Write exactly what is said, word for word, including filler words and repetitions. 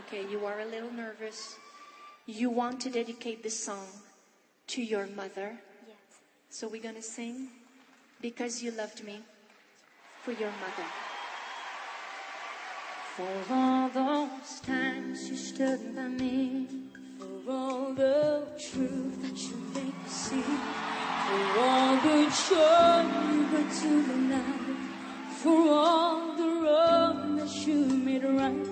Okay, you are a little nervous. You want to dedicate this song to your mother. Yes. So we're gonna sing Because You Loved Me for your mother. For all those times you stood by me, For all the truth that you made me see, for all the joy you brought to my life, for all the wrong that you made right.